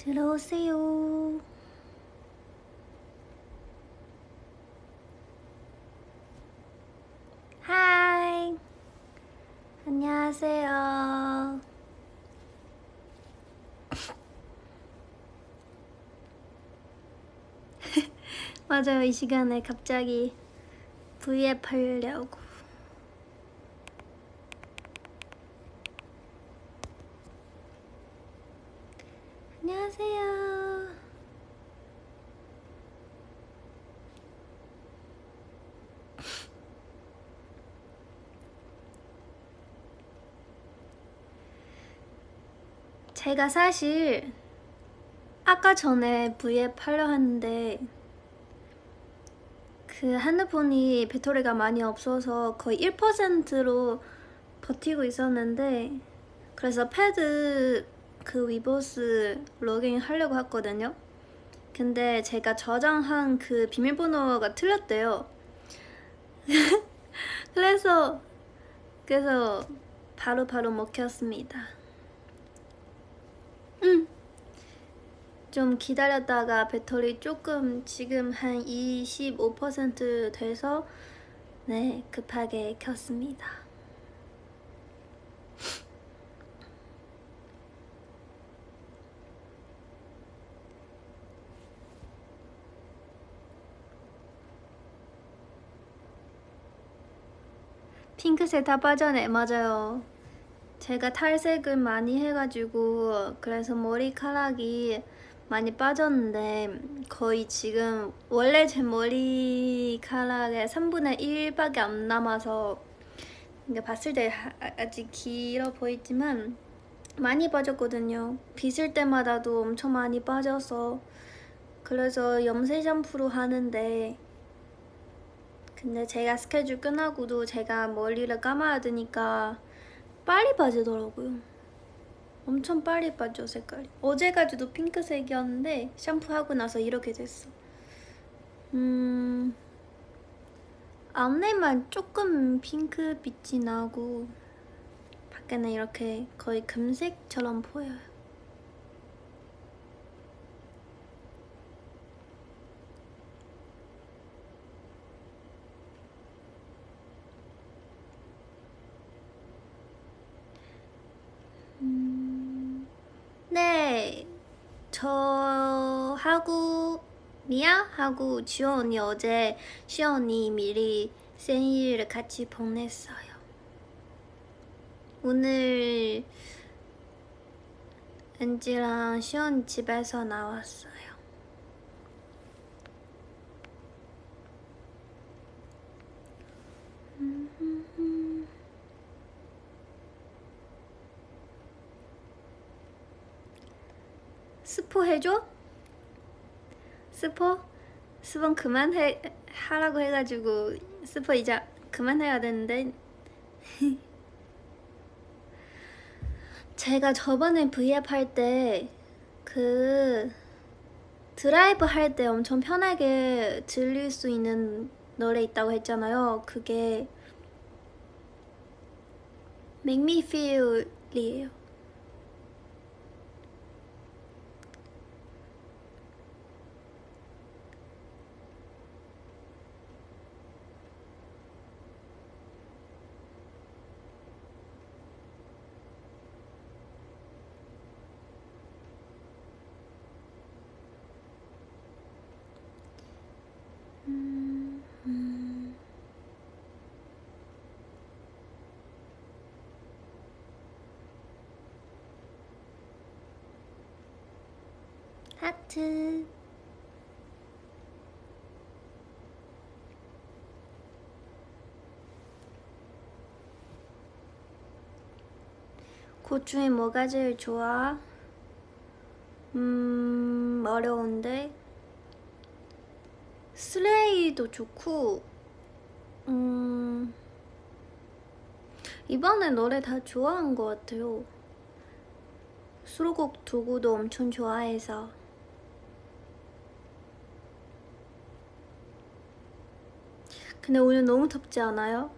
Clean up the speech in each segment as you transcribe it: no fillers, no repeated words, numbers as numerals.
들어오세요. 하이. 안녕하세요. 맞아요. 이 시간에 갑자기 V앱 하려고. 안녕하세요. 제가 사실 아까 전에 V앱 하려 했는데 그 핸드폰이 배터리가 많이 없어서 거의 1%로 버티고 있었는데, 그래서 패드 그 위버스 로그인 하려고 했거든요. 근데 제가 저장한 그 비밀번호가 틀렸대요. 그래서 바로 먹혔습니다. 좀 기다렸다가 배터리 조금 지금 한 25% 돼서 네, 급하게 켰습니다. 핑크색 다 빠져네. 맞아요. 제가 탈색을 많이 해가지고 그래서 머리카락이 많이 빠졌는데 거의 지금 원래 제 머리카락의 3분의 1밖에 안 남아서 이게 봤을 때 아직 길어 보이지만 많이 빠졌거든요. 빗을 때마다도 엄청 많이 빠져서 그래서 염색 샴푸로 하는데, 근데 제가 스케줄 끝나고도 제가 머리를 감아야 되니까 빨리 빠지더라고요. 엄청 빨리 빠져 색깔이. 어제까지도 핑크색이었는데 샴푸하고 나서 이렇게 됐어. 안에만 조금 핑크빛이 나고 밖에는 이렇게 거의 금색처럼 보여요. 네, 저하고 미아하고 지원 언니 어제 시연 언니 미리 생일을 같이 보냈어요. 오늘 은지랑 시연 집에서 나왔어요. 스포 해줘? 스포? 수번 하라고 해가지고 스포 이제 그만해야 되는데 제가 저번에 V앱 할 때 그 드라이브 할 때 엄청 편하게 들릴 수 있는 노래 있다고 했잖아요. 그게 Make Me Feel이에요. 하트. 그 중에 뭐가 제일 좋아? 어려운데 슬레이도 좋고 이번에 노래 다 좋아한 것 같아요. 수록곡 두고도 엄청 좋아해서. 근데 오늘 너무 덥지 않아요?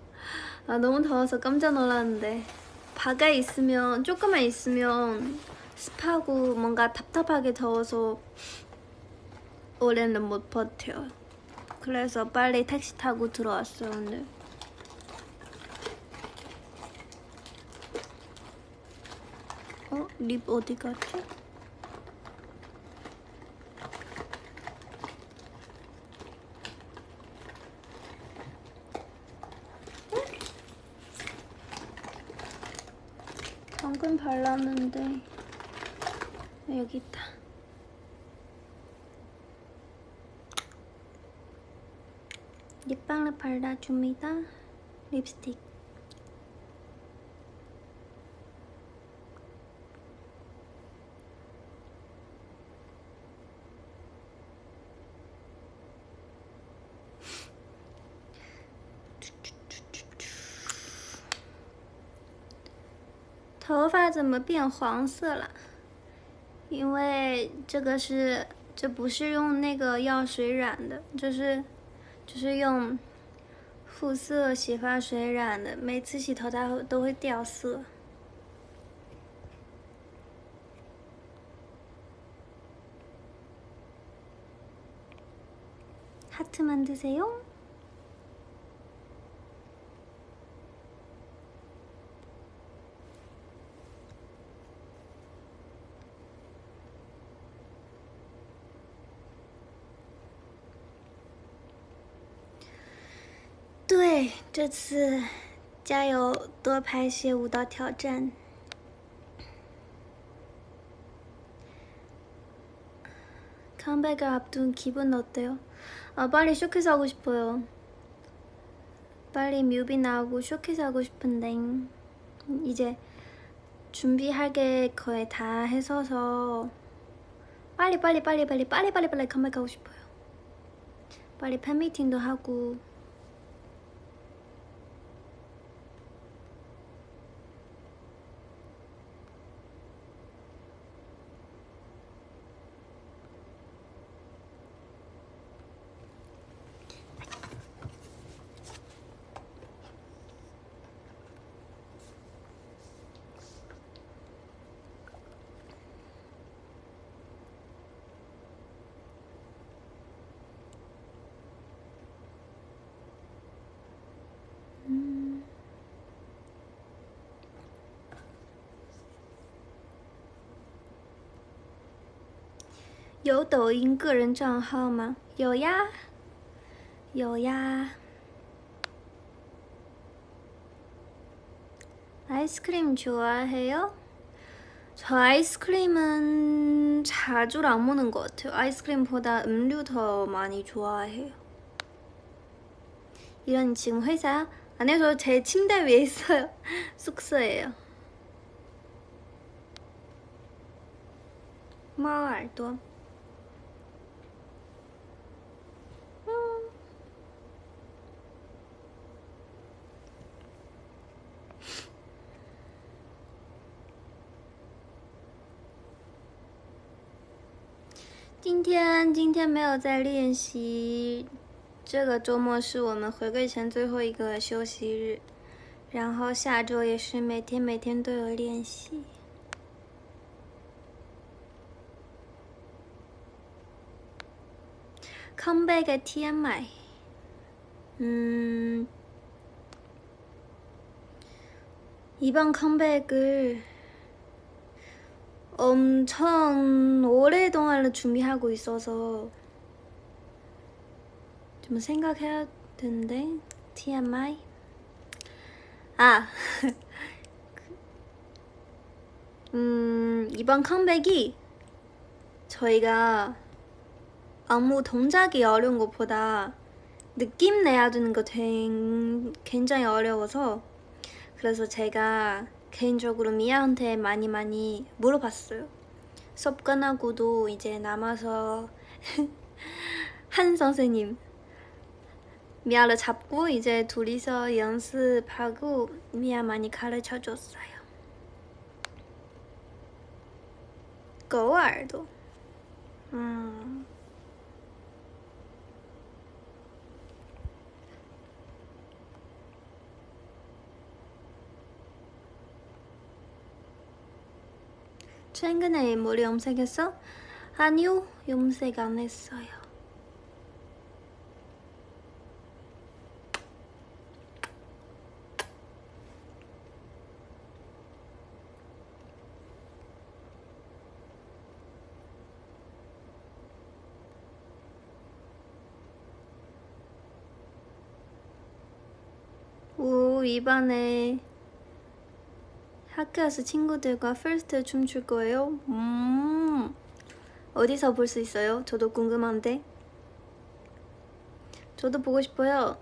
아, 너무 더워서 깜짝 놀랐는데 바가에 있으면 조금만 있으면 습하고 뭔가 답답하게 더워서 올해는 못 버텨요. 그래서 빨리 택시 타고 들어왔어요 오늘. 립 어디 갔지? 방금 발랐는데 여기 있다. 립밤을 발라줍니다. 립스틱.头发怎么变黄色了？因为这不是用那个药水染的，就是用肤色洗发水染的，每次洗头它都会掉色。 하트 만드세요.对，这次加油，多拍些舞蹈挑战。 컴백을 앞둔 기분 어때요? 빨리 쇼케이스 하고 싶어요. 빨리 뮤비 나오고 쇼케이스 하고 싶은데 이제 준비할 게 거의 다 해서서 빨리 컴백하고 싶어요. 빨리 팬미팅도 하고.有抖音个人账号吗？有呀，有呀。 아이스크림 좋아해요? 저 아이스크림은 자주 안 먹는 것 같아요. 아이스크림보다 음료 더 많이 좋아해요. 이런 지금 회사야? 아니요, 저 제 침대 위에 있어요. 숙소예요. 고마워, 알도. 今天没有在练习，这个周末是我们回归前最后一个休息日，然后下周也是每天都有练习。컴백의 TMI. 이번 컴백을 엄청 오랫동안 준비하고 있어서 좀 생각해야 되는데. TMI. 이번 컴백이 저희가 안무 동작이 어려운 것보다 느낌 내야 되는 거 굉장히 어려워서, 그래서 제가 개인적으로 미아한테 많이 물어봤어요. 수업 끝나고도 이제 남아서 한 선생님 미아를 잡고 이제 둘이서 연습하고 미아 많이 가르쳐줬어요. 狗耳朵。 최근에 머리 염색했어? 아니요, 염색 안 했어요. 오, 이번에 학교에서 친구들과 퍼스트 춤출 거예요? 어디서 볼 수 있어요? 저도 궁금한데. 저도 보고 싶어요.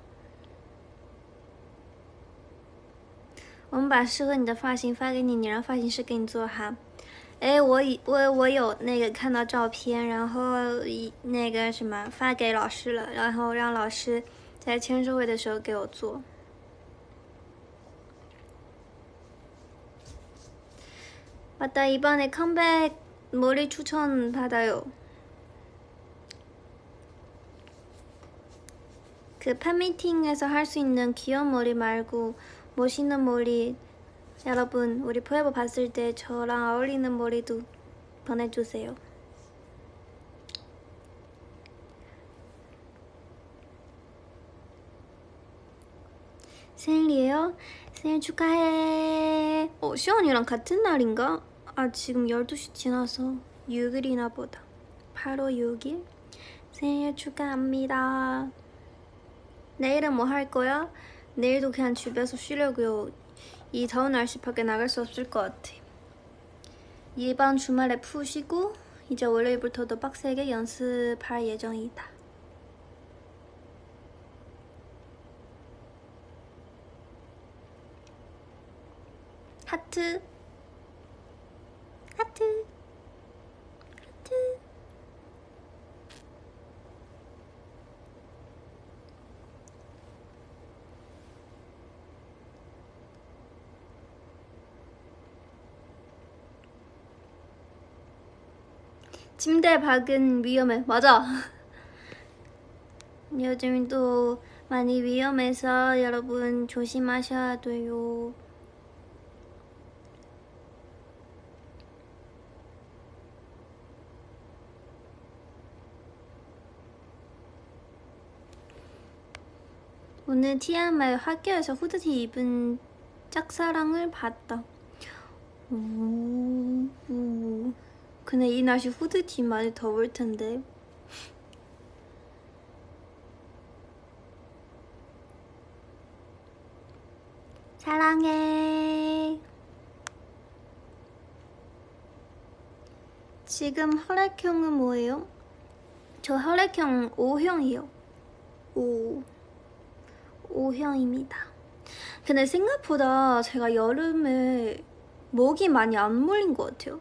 我们把适合你的发型发给你，你让发型师给你做哈。哎，我有那个看到照片，然后那个什么发给老师了，然后让老师在签售会的时候给我做。 맞다, 이번에 컴백 머리 추천 받아요. 그 팬미팅에서 할 수 있는 귀여운 머리 말고 멋있는 머리, 여러분 우리 포에버 봤을 때 저랑 어울리는 머리도 보내주세요. 생일이에요? 생일 축하해. 시원이랑 같은 날인가? 아, 지금 12시 지나서 6일이나 보다. 8월 6일? 생일 축하합니다. 내일은 뭐 할 거야? 내일도 그냥 집에서 쉬려고요. 이 더운 날씨 밖에 나갈 수 없을 것 같아. 이번 주말에 푹 쉬고 이제 월요일부터도 빡세게 연습할 예정이다. 하트 하트 하트. 침대 밖은 위험해. 맞아. 요즘 또 많이 위험해서 여러분 조심하셔야 돼요. 오늘 TMI 학교에서 후드티 입은 짝사랑을 봤다. 오. 근데 이 날씨 후드티 많이 더울 텐데. 사랑해. 지금 혈액형은 뭐예요? 저 혈액형 O형이요. O형입니다. 근데 생각보다 제가 여름에 목이 많이 안 물린 것 같아요.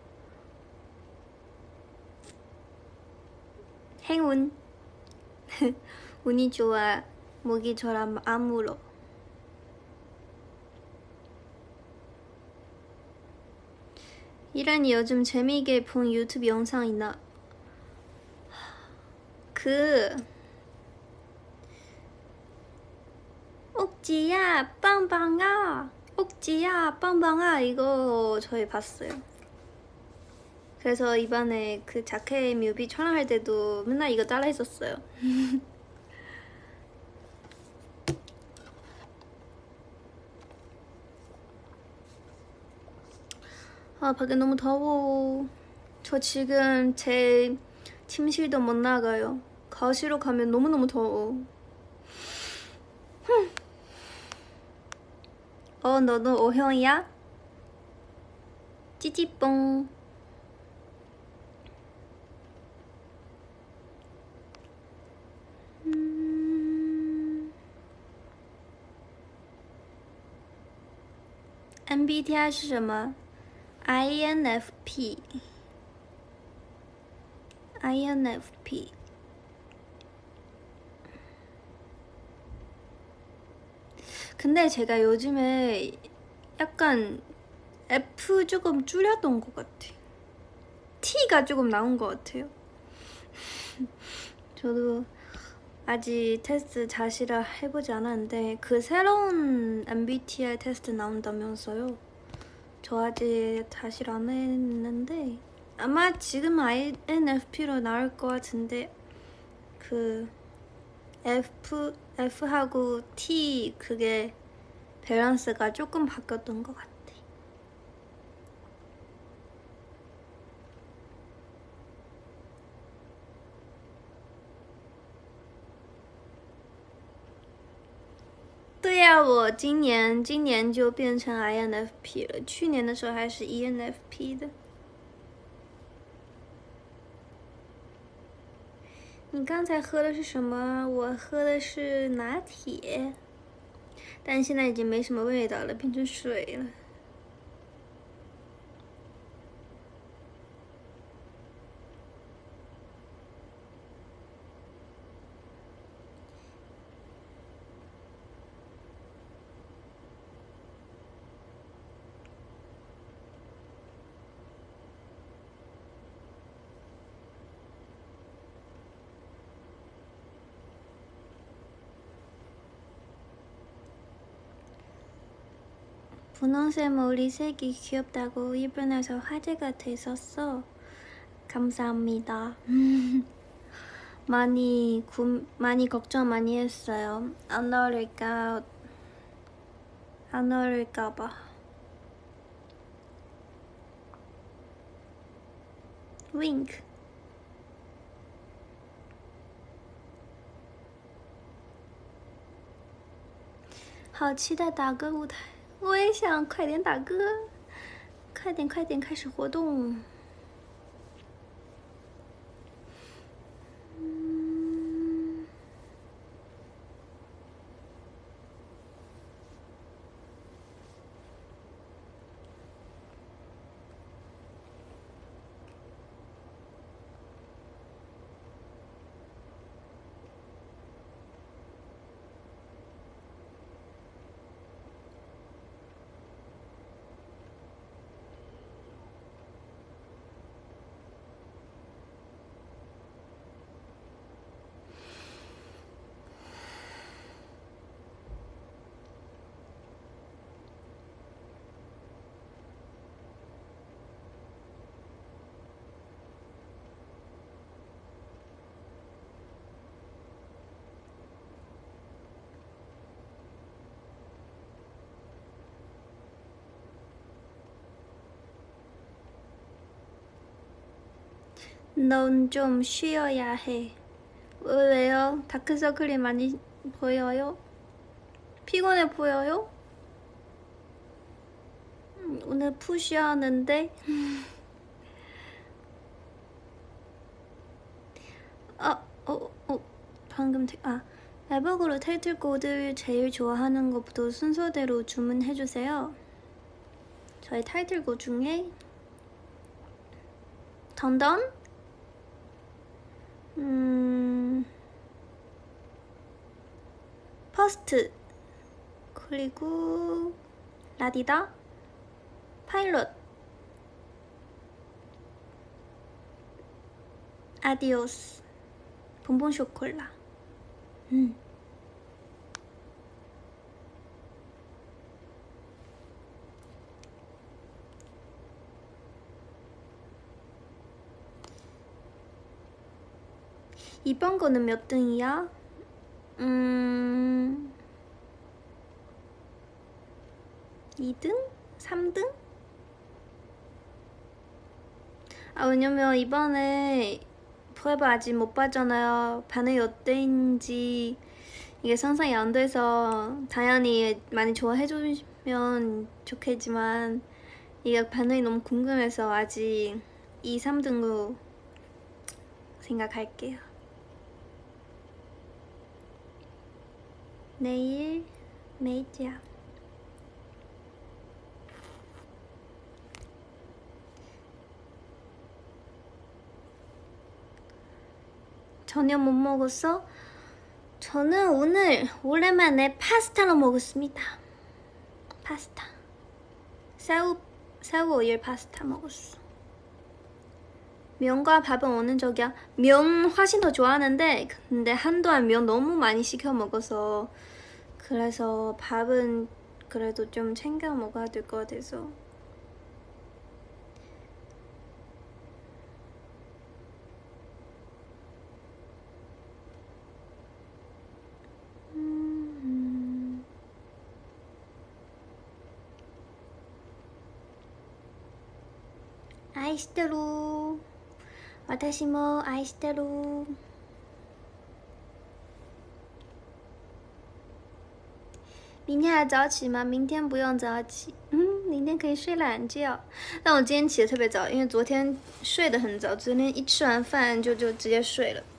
행운. 운이 좋아. 목이 잘 안 물어. 이란이 요즘 재미있게 본 유튜브 영상 있나? 옥지야 빵빵아, 옥지야 빵빵아, 이거 저희 봤어요. 그래서 이번에 그 자켓 뮤비 촬영할 때도 맨날 이거 따라 했었어요. 아, 밖에 너무 더워. 저 지금 제 침실도 못 나가요. 거실로 가면 너무너무 더워. 너도 O형이야? 찌찌뽕. MBTI 是什么？ INFP. 근데 제가 요즘에 약간 F 조금 줄였던 것 같아. T가 조금 나온 것 같아요. 저도 아직 테스트 자시라 해보지 않았는데 그 새로운 MBTI 테스트 나온다면서요. 저 아직 다시 안 했는데 아마 지금 INFP로 나올 것 같은데 그 F하고 T 그게 밸런스가 조금 바뀌었던 것 같아.对呀，我今年就变成 INFP 了，去年的时候还是 ENFP 的。你刚才喝的是什么？我喝的是拿铁，但现在已经没什么味道了，变成水了。분홍색 머리색이 귀엽다고 일본에서 화제가 됐었어. 감사합니다. 많이 걱정 많이 했어요. 안 어울릴까봐. 윙크. 好期待打歌舞台，我也想快点打歌，快点开始活动。넌 좀 쉬어야 해. 왜요? 다크서클이 많이 보여요? 피곤해 보여요? 오늘 푸시하는데? 방금 에버그로 타이틀곡을 제일 좋아하는 것부터 순서대로 주문해주세요. 저희 타이틀곡 중에 던던? 퍼스트 그리고 라디다 파일럿 아디오스 봉봉 쇼콜라 이번 거는 몇 등이야? 2등? 3등? 왜냐면 이번에 포에버 아직 못 봤잖아요. 반응이 어땠는지 이게 상상이 안 돼서 당연히 많이 좋아해 주시면 좋겠지만 이게 반응이 너무 궁금해서 아직 2, 3등으로 생각할게요. 내일 매자 저녁 못 먹었어? 저는 오늘 오랜만에 파스타를 먹었습니다. 파스타 새우 오일 파스타 먹었어. 면과 밥은 어느 적이야? 면 훨씬 더 좋아하는데 근데 한동안 면 너무 많이 시켜 먹어서 그래서 밥은 그래도 좀 챙겨 먹어야 될 것 같아서 愛してる。私も愛してる。明天还早起吗？明天不用早起，明天可以睡懒觉。但我今天起得特别早，因为昨天睡得很早，昨天一吃完饭就直接睡了，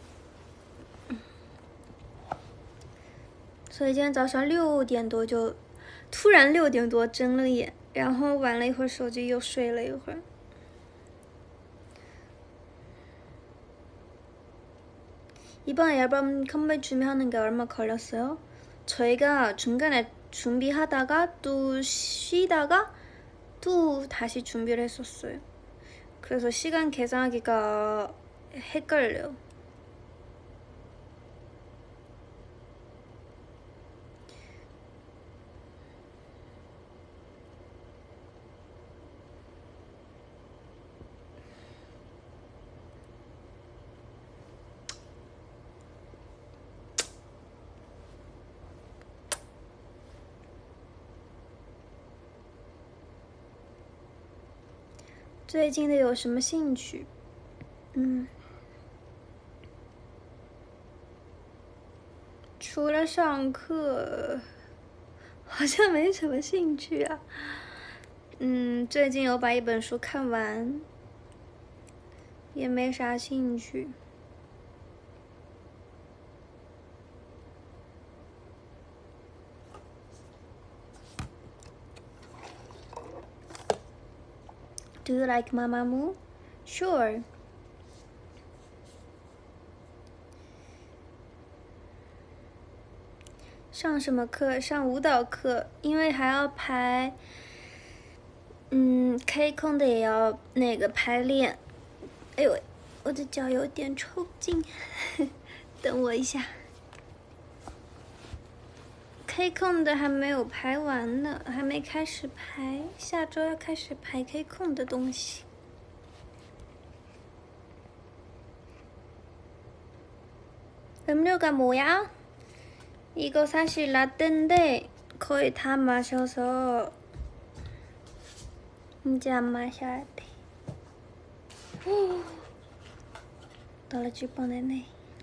所以今天早上6点多就突然6点多睁了眼，然后玩了一会儿手机，又睡了一会儿。이번 앨범 컴백 준비하는 게 얼마 걸렸어요? 저희가 중간에 준비하다가 또 쉬다가 또 다시 준비를 했었어요. 그래서 시간 계산하기가 헷갈려요.最近的有什么兴趣？除了上课，好像没什么兴趣啊。最近有把一本书看完，也没啥兴趣。Do you like Mamamoo? Sure. 上什么课？上舞蹈课，因为还要排K 空的也要那个排练。哎呦，我的脚有点抽筋，等我一下。K 空的还没有排完呢，还没开始排，下周要开始排 K 空的东西。음료가 뭐야? 이거 사실 라떼인데 거의 다 마셔서 이제 안 마셔야 돼. 떨어질 뻔했네.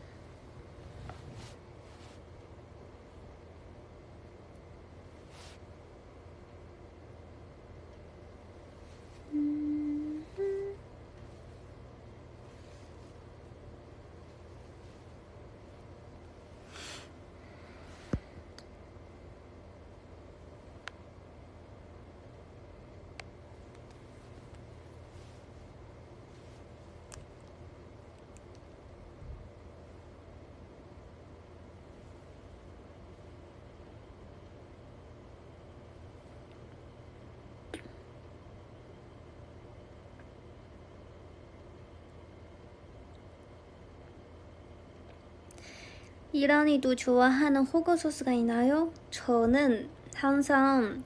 이란이도 좋아하는 호거 소스가 있나요? 저는 항상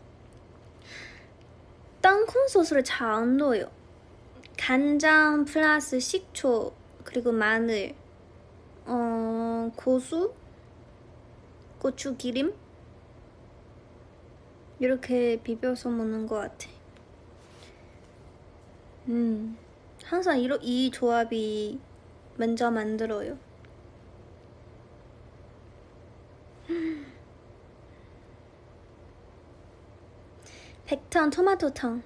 땅콩 소스를 잘 안 넣어요. 간장 플러스 식초 그리고 마늘, 고수, 고추기름 이렇게 비벼서 먹는 것 같아. 항상 이 조합이 먼저 만들어요. 백탕 토마토탕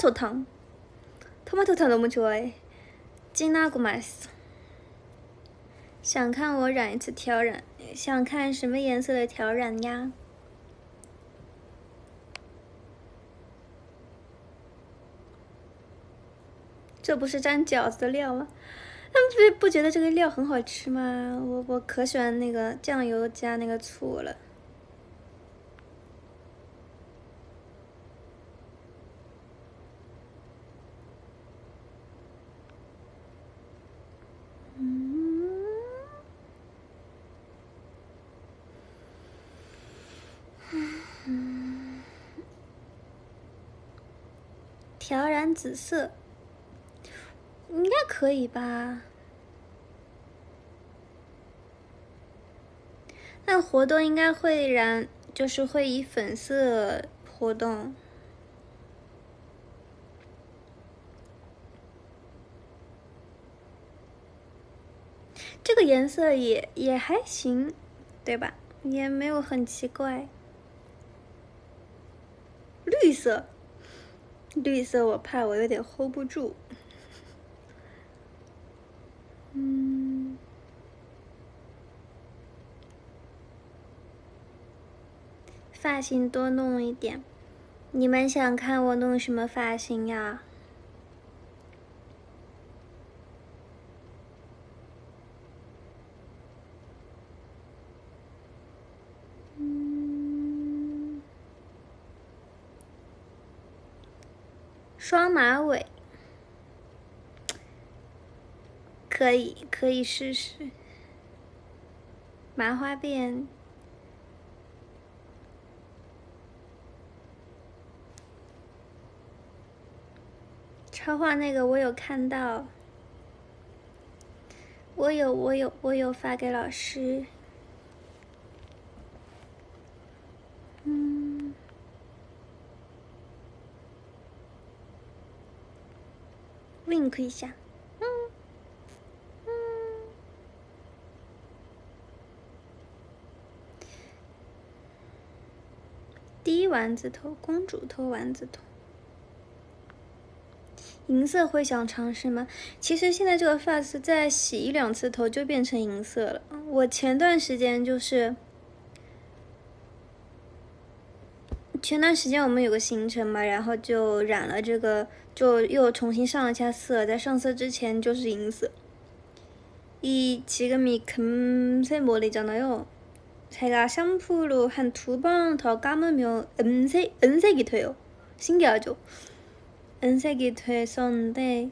토마토탕 너무 좋아해. 진하고 맛있어. 想看我染一次挑染，想看什么颜色的挑染呀？这不是沾饺子的料吗？他们不觉得这个料很好吃吗？我可喜欢那个酱油加那个醋了。挑染紫色，应该可以吧？那活动应该会染，就是会以粉色活动。 这个颜色也还行，对吧？也没有很奇怪。绿色，绿色我怕我有点 hold 不住。发型多弄一点。你们想看我弄什么发型呀？双马尾，可以试试。麻花辫，超话那个我有看到，我有发给老师。wink 一下。低丸子头，公主头丸子头。银色会想尝试吗？其实现在这个发丝再洗一两次头就变成银色了。我前段时间我们有个行程嘛，然后就染了这个，就又重新上了一下色，在上色之前就是银色。지금이 금색 머리잖아요. 제가 샴푸로 한 2번 더 감으면 은색이 돼요. 신기하죠? 은색이 됐었는데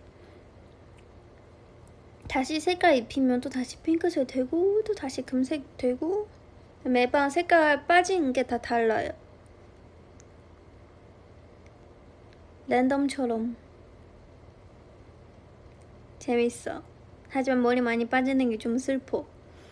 다시 색깔 입히면 또 다시 핑크색 되고 또 다시 금색 되고 매번 색깔 빠지는 게 다 달라요. 랜덤처럼 재밌어. 하지만 머리 많이 빠지는 게 좀 슬퍼.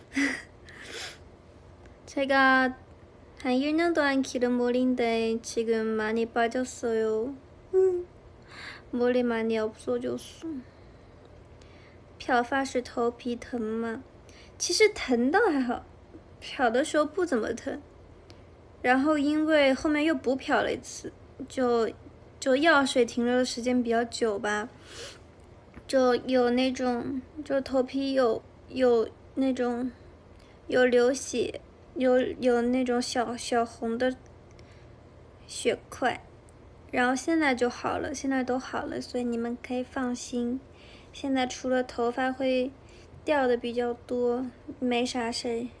제가 한 1년 동안 기른 머리인데 지금 많이 빠졌어요. 머리 많이 없어졌어. 漂发时头皮疼吗？其实疼倒还好，漂的时候不怎么疼。然后因为后面又补漂了一次，就药水停留的时间比较久吧，就有那种就头皮有那种有流血，有那种小红的血块，然后现在就好了，现在都好了，所以你们可以放心。现在除了头发会掉的比较多，没啥事儿。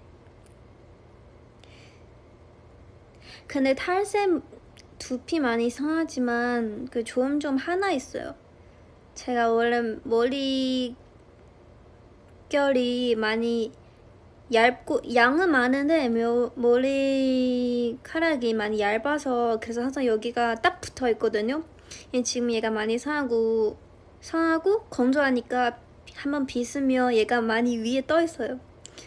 근데 탈색 두피 많이 상하지만 그 좋은 점 하나 있어요. 제가 원래 머릿결이 많이 얇고 양은 많은데 머리카락이 많이 얇아서 그래서 항상 여기가 딱 붙어 있거든요. 지금 얘가 많이 상하고 건조하니까 한번 빗으면 얘가 많이 위에 떠 있어요.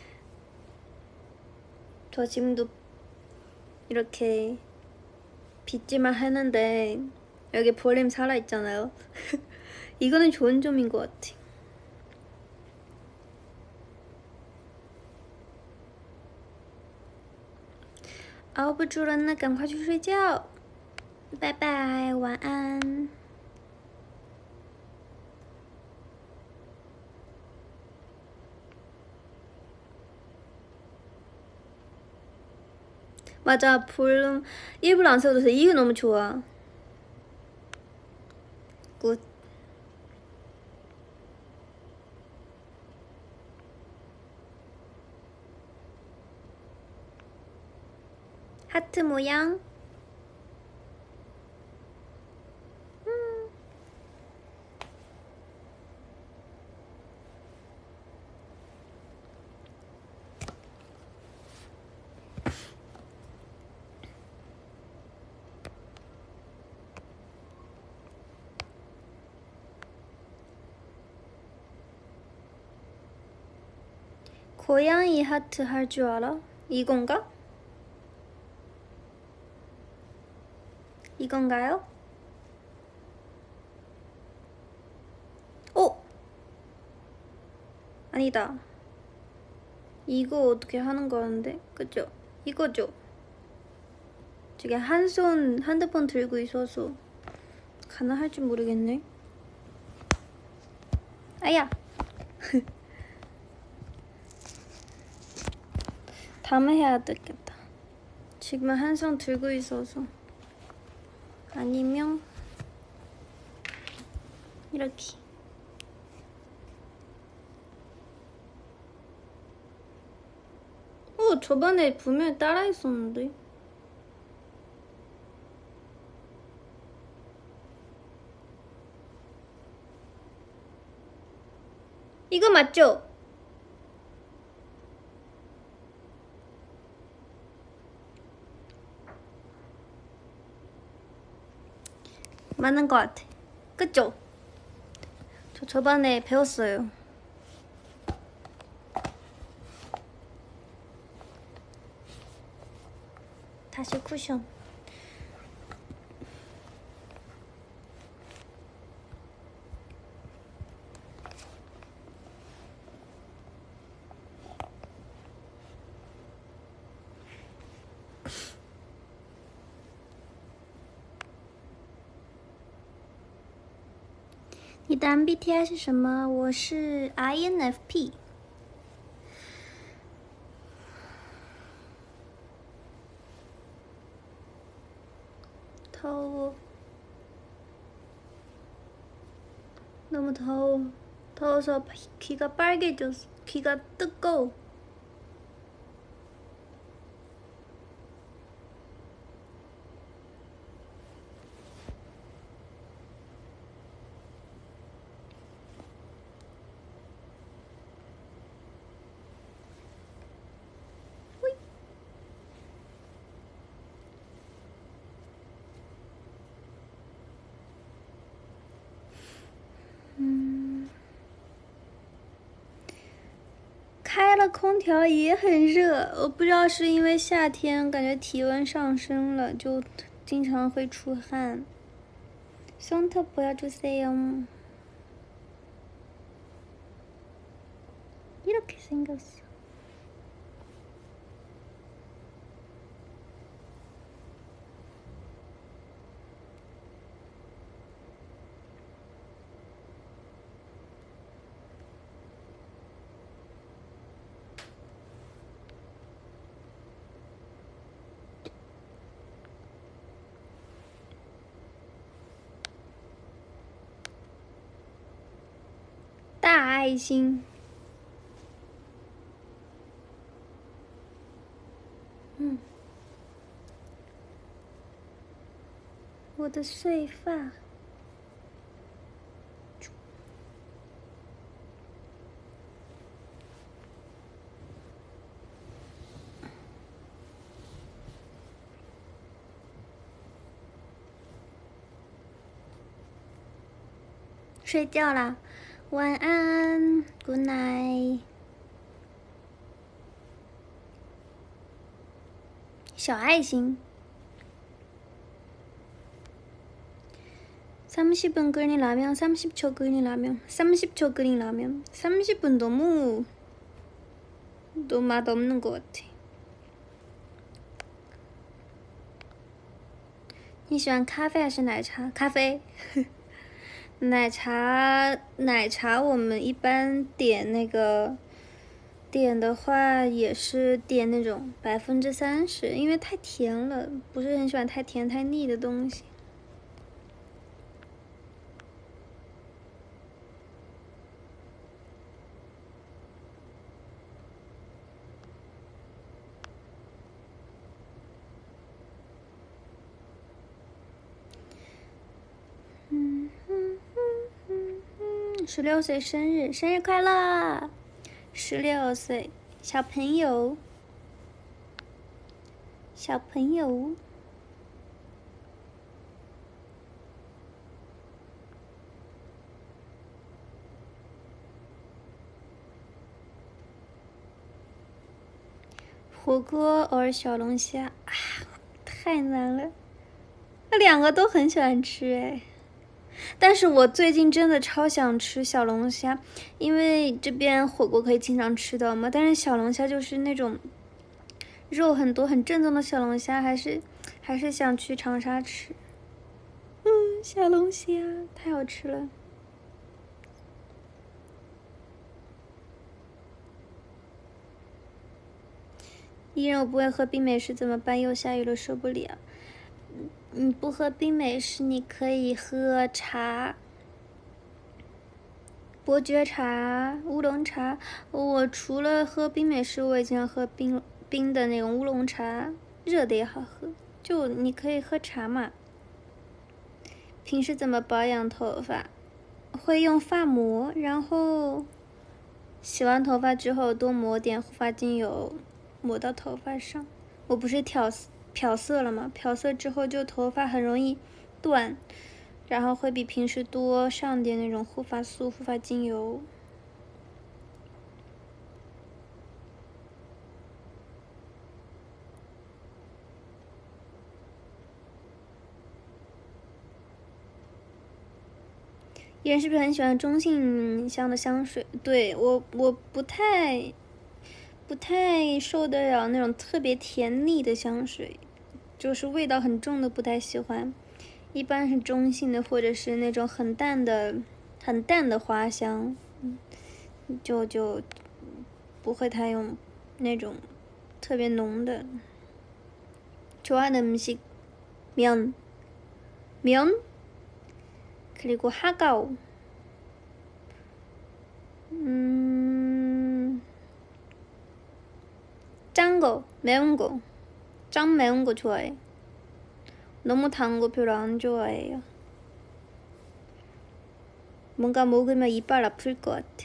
저 지금도 이렇게 빗질만 하는데 여기 볼륨 살아있잖아요. 이거는 좋은 점인 것 같아.熬不住了，那赶快去睡觉。拜拜，晚安。 맞아, 볼륨 일부러 안 써도 돼. 이거 너무 좋아. 굿. 하트 모양. 고양이 하트 할 줄 알아? 이건가? 이건가요? 오! 아니다. 이거 어떻게 하는 거는데? 그죠? 이거죠? 저게 한 손 핸드폰 들고 있어서 가능할지 모르겠네. 아야! 다음에 해야 되겠다. 지금은 한 손 들고 있어서. 아니면 이렇게. 저번에 분명히 따라 했었는데. 이거 맞죠? 맞는 것 같아. 그쵸? 저 저번에 배웠어요. 다시 쿠션.你的 MBTI 是什么？我是 INFP。더워. 너무 더워. 더워서 귀가 빨개졌어. 귀가 뜨거워.开了空调也很热，我不知道是因为夏天感觉体温上升了，就经常会出汗。손톱 보여주세요. 이렇게 생겼어.大爱心。我的碎发。睡觉啦，晚安 ，Good night。小爱心。30분 끓인 라면, 30초 끓인 라면, 30초 끓인 라면. 30분 너무 맛없는 것 같아. 你喜欢咖啡还是奶茶？咖啡。奶茶我们一般点那个点的话也是点那种30%，因为太甜了，不是很喜欢太甜太腻的东西。16岁生日，生日快乐！16岁，小朋友，小朋友。火锅偶尔小龙虾啊，太难了。那两个都很喜欢吃哎。 但是我最近真的超想吃小龙虾，因为这边火锅可以经常吃到嘛。但是小龙虾就是那种肉很多、很正宗的小龙虾，还是想去长沙吃。小龙虾太好吃了。依然我不会喝冰美式怎么办？又下雨了，受不了。你不喝冰美式，你可以喝茶。伯爵茶、乌龙茶，我除了喝冰美式，我也经常喝冰的那种乌龙茶，热的也好喝。就你可以喝茶嘛。平时怎么保养头发？会用发膜，然后洗完头发之后多抹点护发精油，抹到头发上。我不是漂色了吗？漂色之后就头发很容易断，然后会比平时多上点那种护发素、护发精油。艺人是不是很喜欢中性香的香水？对，我不太受得了那种特别甜腻的香水，就是味道很重的不太喜欢。一般是中性的，或者是那种很淡的花香，就不会太用那种特别浓的。좋아하는 음식 면 그리고 하가오. 짠 거, 매운 거. 짱 매운 거 좋아해. 너무 단 거 별로 안 좋아해요. 뭔가 먹으면 이빨 아플 것 같아.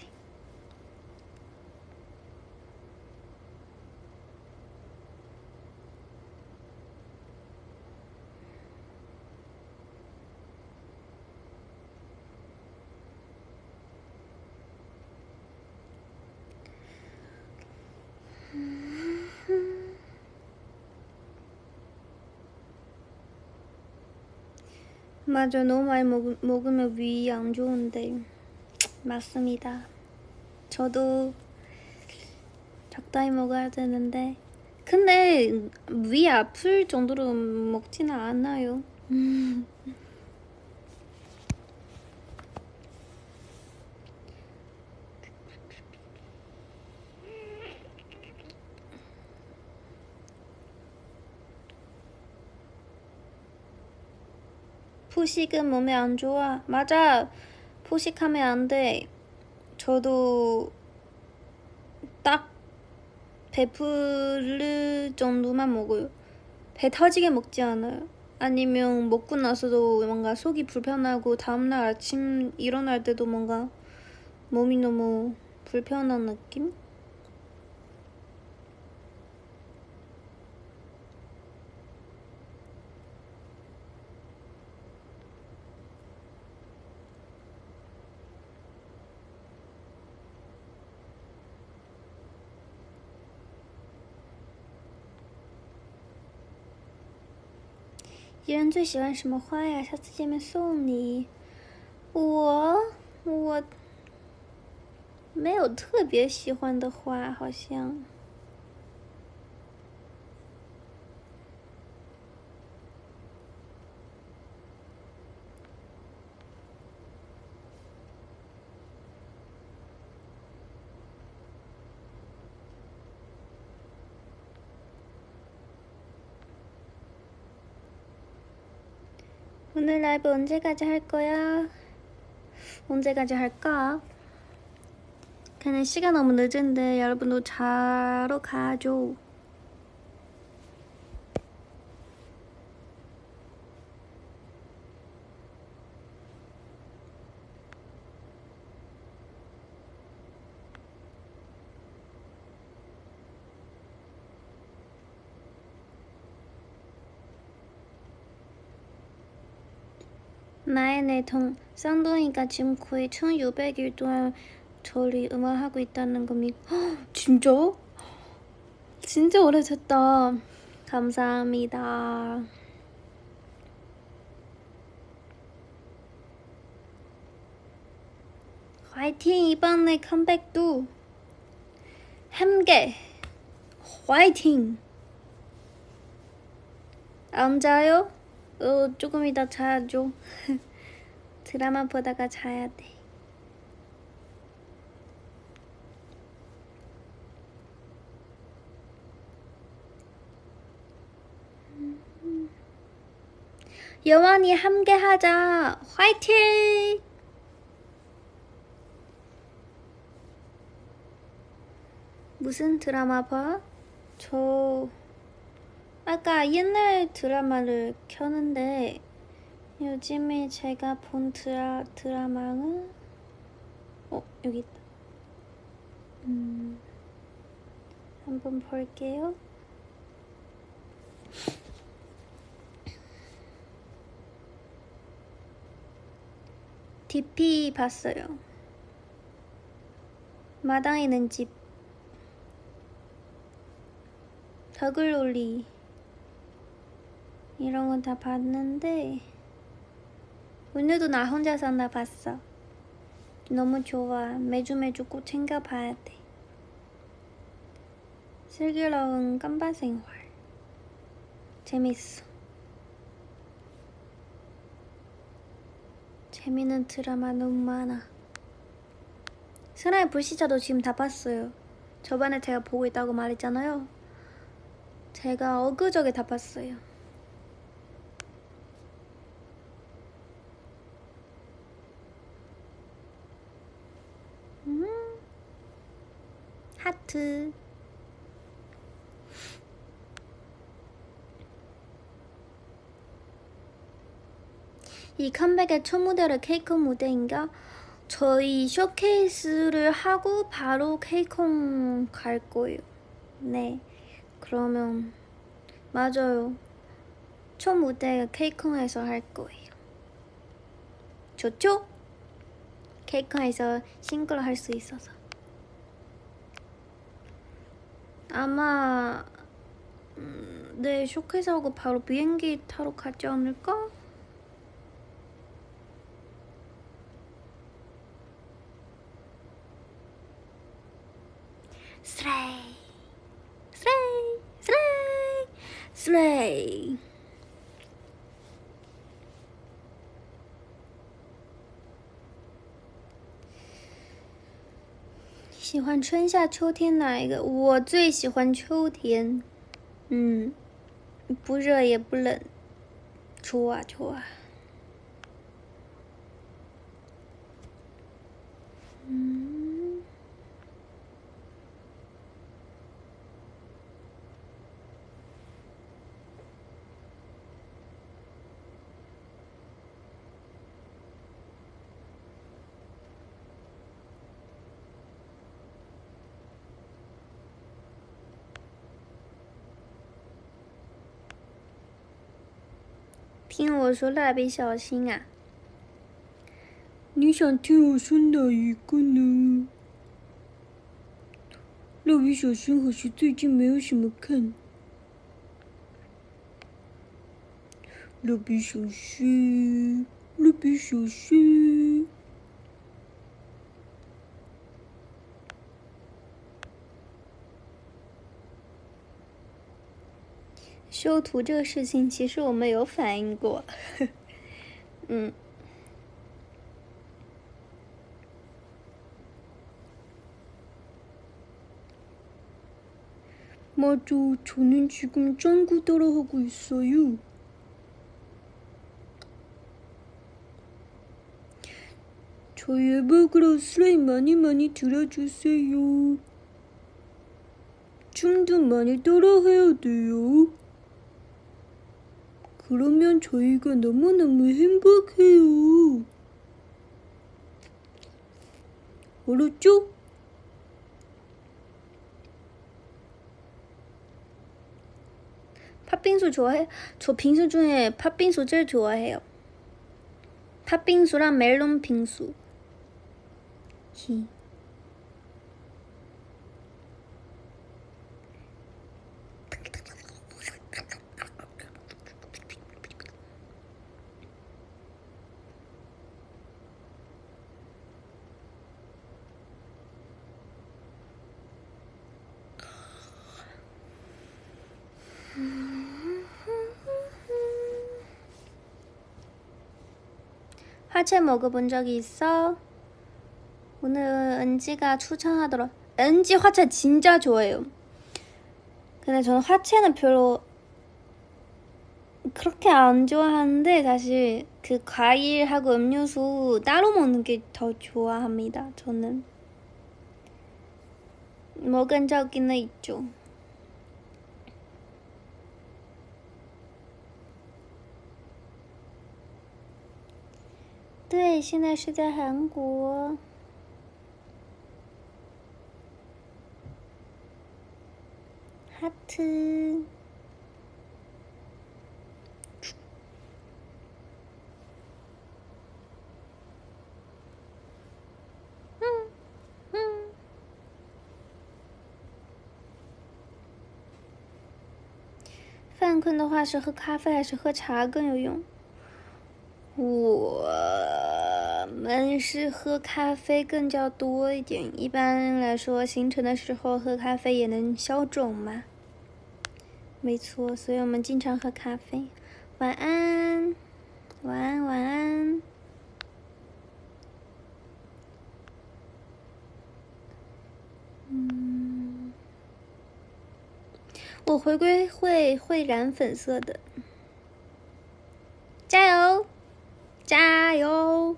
맞아, 너무 많이 먹으면 위 안 좋은데. 맞습니다. 저도 적당히 먹어야 되는데. 근데 위 아플 정도로 먹지는 않아요. 포식은 몸에 안 좋아. 맞아. 포식하면 안 돼. 저도 딱 배부를 정도만 먹어요. 배 터지게 먹지 않아요. 아니면 먹고 나서도 뭔가 속이 불편하고 다음날 아침 일어날 때도 뭔가 몸이 너무 불편한 느낌?艺人最喜欢什么花呀？下次见面送你。我没有特别喜欢的花，好像。오늘 라이브 언제까지 할 거야? 언제까지 할까? 그냥 시간 너무 늦은데 여러분도 자러 가죠. 나의 내통 쌍둥이가 지금 거의 1600일 동안 저를 응원하고 있다는 거 믿고. 진짜? 진짜 오래됐다. 감사합니다. 화이팅! 이번에 컴백도 함께 화이팅! 안 자요? 조금 이따 자야죠. 드라마 보다가 자야 돼. 영원히 함께 하자. 화이팅! 무슨 드라마 봐? 저 아까 옛날 드라마를 켰는데 요즘에 제가 본 드라마는 여기 있다. 한번 볼게요. DP 봤어요. 마당에 있는 집. 더글롤리 이런 건 다 봤는데 오늘도 나 혼자 산다 봤어. 너무 좋아. 매주 꼭 챙겨봐야 돼. 슬기로운 깜바생활 재밌어. 재밌는 드라마 너무 많아. 스나의 불시자도 지금 다 봤어요. 저번에 제가 보고 있다고 말했잖아요. 제가 엊그저께 다 봤어요. 하트. 이 컴백의 첫 무대를 케이콘 무대인가? 저희 쇼케이스를 하고 바로 케이콘 갈 거예요. 네, 그러면 맞아요. 첫 무대 케이콘에서 할 거예요. 좋죠? 케이콘에서 싱글 할 수 있어서 아마 네, 쇼케이스하고 바로 비행기 타러 가지 않을까? 슬레이 슬레이 슬레이 슬레이. 喜欢春夏秋天哪一个？我最喜欢秋天。不热也不冷，좋아 좋아。 听我说蜡笔小新啊？你想听我说哪一个呢？蜡笔小新可是最近没有什么看。蜡笔小新，蜡笔小新。修图这个事情，其实我们有反映过。맞아, 저는 지금 짱구 따라하고 있어요. 저희 에버그라우 슬라임 많이 들어주세요. 춤도 많이 따라해야 돼요. 그러면 저희가 너무너무 행복해요. 알았죠? 팥빙수 좋아해? 저 빙수 중에 팥빙수 제일 좋아해요. 팥빙수랑 멜론 빙수. 히. 화채 먹어본 적이 있어? 오늘 은지가 추천하더라. 은지 화채 진짜 좋아해요. 근데 저는 화채는 별로 그렇게 안 좋아하는데 사실 그 과일하고 음료수 따로 먹는 게 더 좋아합니다. 저는 먹은 적은 있죠. 对，现在是在韩国。하트。犯困的话是喝咖啡还是喝茶更有用？我们是喝咖啡更较多一点，一般来说行程的时候喝咖啡也能消肿嘛。没错，所以我们经常喝咖啡。晚安，晚安，晚安。我回归会染粉色的，加油，加油！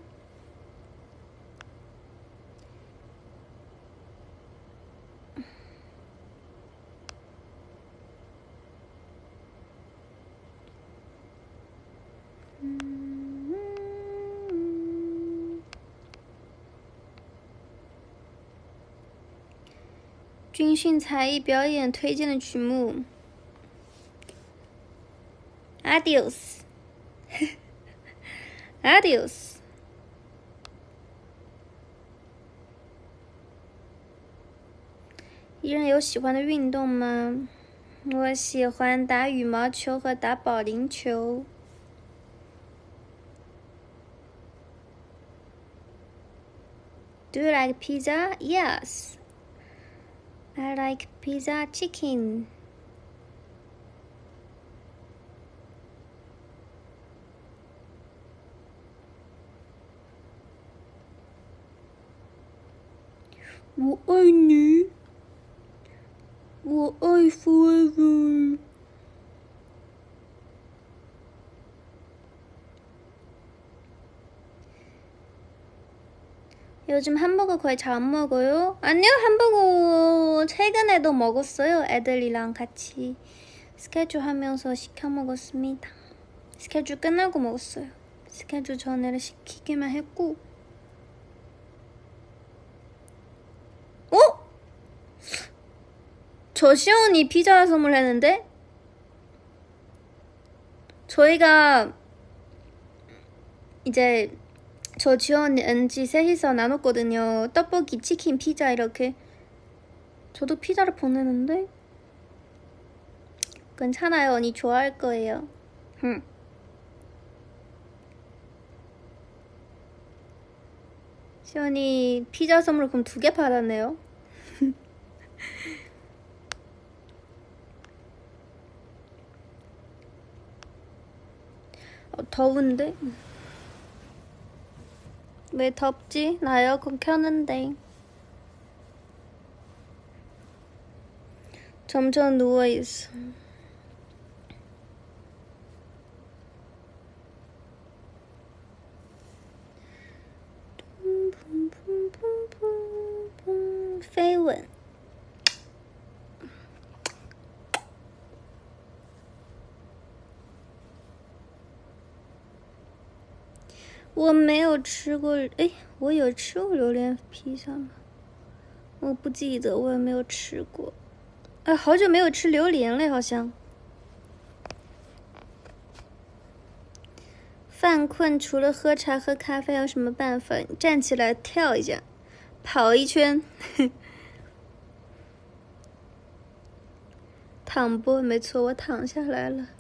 军训才艺表演推荐的曲目 ，Adios， Adios。一人有喜欢的运动吗？我喜欢打羽毛球和打保龄球。Do you like pizza? Yes. I like pizza chicken.我爱你，我爱 forever。 요즘 햄버거 거의 잘 안 먹어요? 아니요, 햄버거 최근에도 먹었어요. 애들이랑 같이 스케줄 하면서 시켜 먹었습니다. 스케줄 끝나고 먹었어요. 스케줄 전에를 시키기만 했고. 어? 저 시온이 피자 선물했는데? 저희가 이제 저 지원 NG 셋이서 나눴거든요. 떡볶이, 치킨, 피자 이렇게. 저도 피자를 보내는데 괜찮아요. 언니 좋아할 거예요. 시원이 피자 선물 그럼 2개 받았네요. 더운데? 왜 덥지? 나 에어컨 켰는데. 점점 누워있어.飞吻。我没有吃过，哎，我有吃过榴莲披萨吗？我不记得，我也没有吃过。哎，好久没有吃榴莲了，好像。犯困除了喝茶喝咖啡，还有什么办法？站起来跳一下，跑一圈。躺播，没错，我躺下来了。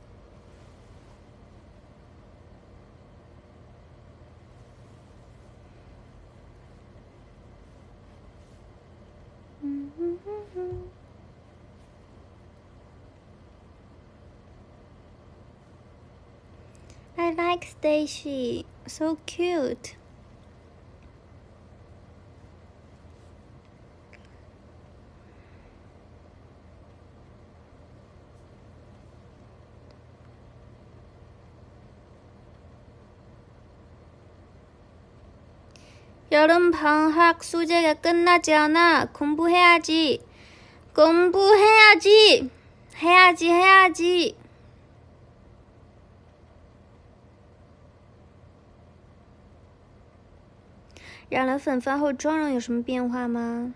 I like Stacy, so cute. 여름 방학 숙제가 끝나지 않아. 공부해야지. 공부해야지. 해야지. 染了粉发后妆容有什么变化吗？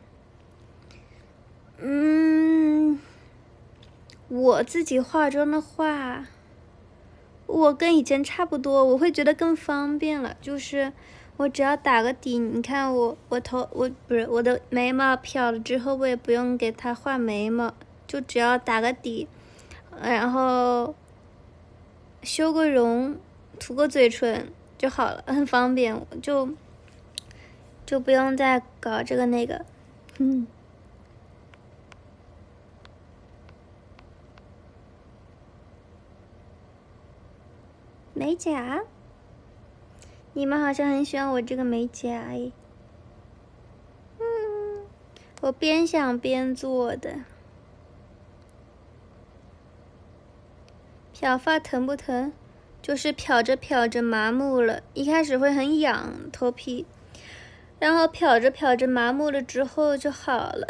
我自己化妆的话，我跟以前差不多，我会觉得更方便了。就是我只要打个底，你看我的眉毛漂了之后，我也不用给它画眉毛，就只要打个底，然后修个容，涂个嘴唇就好了，很方便，就不用再搞这个那个。美甲，你们好像很喜欢我这个美甲哎。我边想边做的。漂发疼不疼？就是漂着麻木了，一开始会很痒头皮，然后漂着麻木了之后就好了。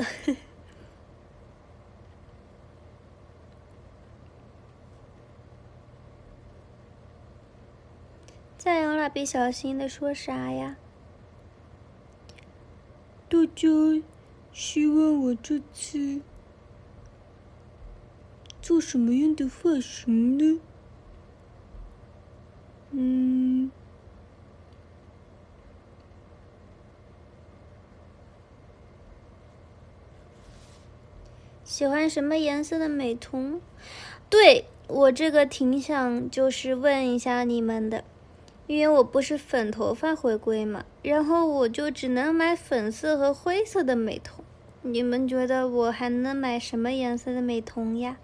加油蜡笔小新的说啥呀？大家希望我这次做什么样的发型呢？喜欢什么颜色的美瞳？对，我这个挺想就是问一下你们的，因为我不是粉头发回归嘛，然后我就只能买粉色和灰色的美瞳。你们觉得我还能买什么颜色的美瞳呀？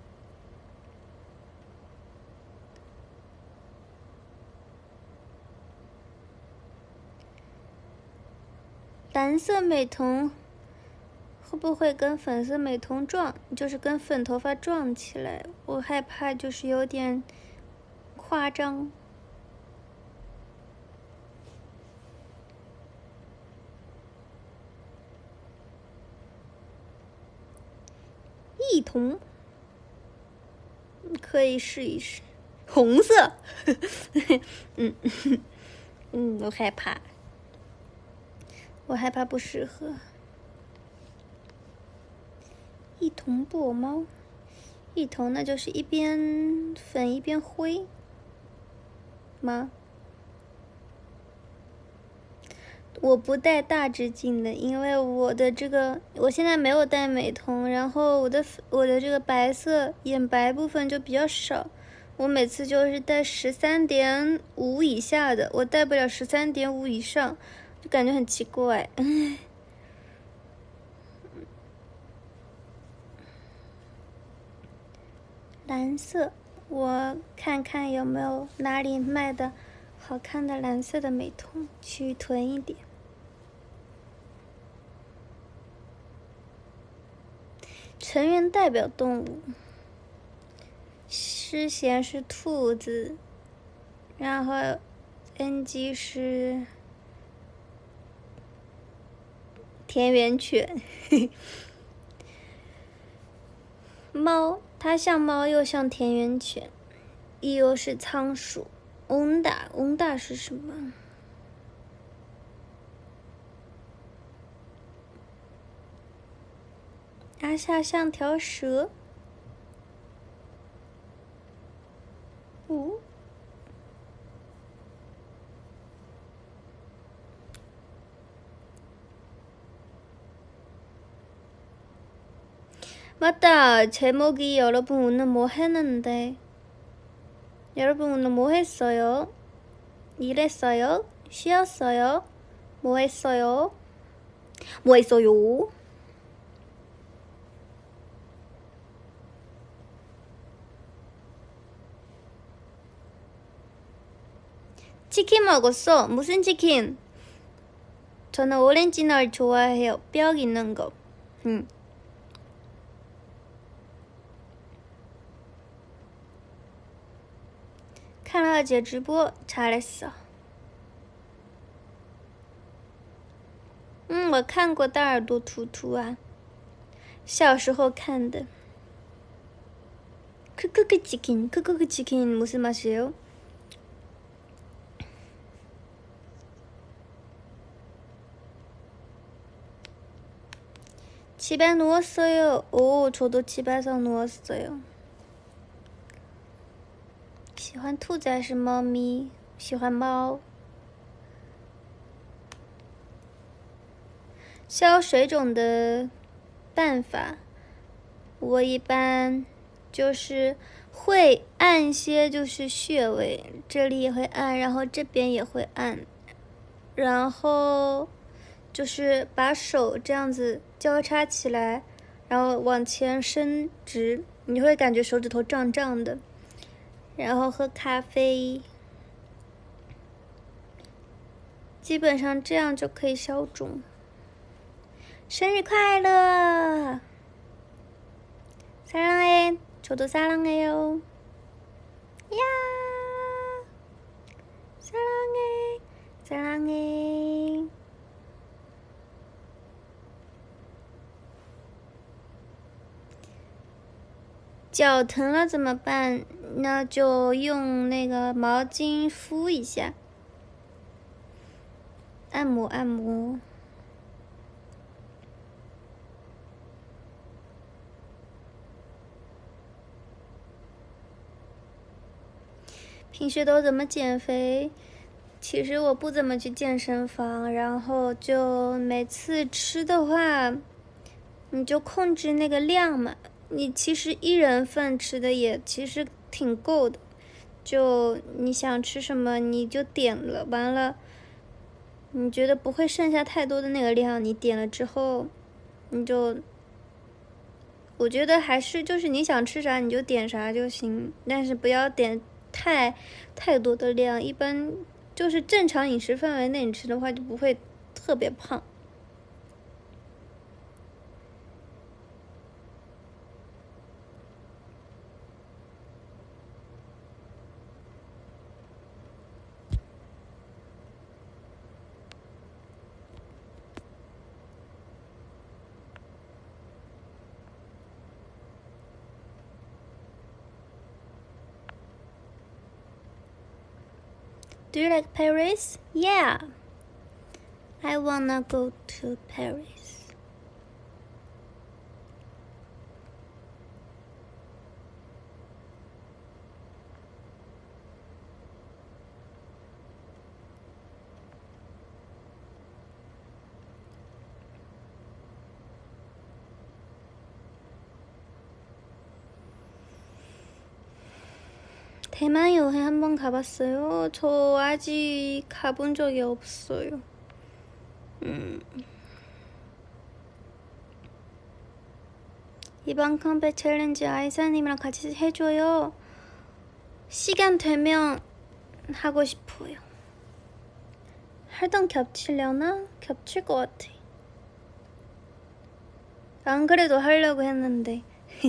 蓝色美瞳会不会跟粉色美瞳撞？就是跟粉头发撞起来，我害怕就是有点夸张。异瞳可以试一试，红色。我害怕，不适合。异瞳布偶猫，异瞳那就是一边粉一边灰吗？我不戴大直径的，因为我现在没有戴美瞳，然后我的这个白色眼白部分就比较少，我每次就是戴13.5以下的，我戴不了13.5以上，就感觉很奇怪。蓝色，我看看有没有哪里卖的好看的蓝色的美瞳，去囤一点。成员代表动物，诗贤是兔子，然后 NG 是田园犬。猫，它像猫又像田园犬。又是仓鼠。翁大是什么？阿夏像条蛇。맞다. 제목이 여러분 오늘 뭐 했는데? 여러분 오늘 뭐 했어요? 일했어요? 쉬었어요? 뭐 했어요? 뭐 했어요? 치킨 먹었어. 무슨 치킨? 저는 오리지널 좋아해요. 뼈 있는 거. 看了二姐直播，잘했어。我看过大耳朵图图啊，小时候看的。크크크 치킨, 크크크 치킨 무슨 맛이에요? 집에 누웠어요. 오, 저도 집에서 누웠어요. 喜欢兔子还是猫咪？喜欢猫。消水肿的办法，我一般就是会按些就是穴位，这里也会按，然后这边也会按，然后就是把手这样子交叉起来，然后往前伸直，你会感觉手指头胀胀的。然后喝咖啡，基本上这样就可以消肿。生日快乐！ 사랑해， 저도 사랑해요。 呀， 사랑해， 사랑해。 脚疼了怎么办？那就用那个毛巾敷一下，按摩按摩。平时都怎么减肥？其实我不怎么去健身房，然后就每次吃的话，你就控制那个量嘛。你其实一人份吃的也其实挺够的，就你想吃什么你就点了，完了，你觉得不会剩下太多的那个量，你点了之后，你就，我觉得还是就是你想吃啥你就点啥就行，但是不要点太多的量，一般就是正常饮食范围内你吃的话就不会特别胖。Do you like Paris? Yeah. I wanna go to Paris. 대만 여행 한번 가봤어요? 저 아직 가본 적이 없어요. 이번 컴백 챌린지 아이사님이랑 같이 해줘요. 시간 되면 하고 싶어요. 활동 겹치려나? 겹칠 것 같아. 안 그래도 하려고 했는데.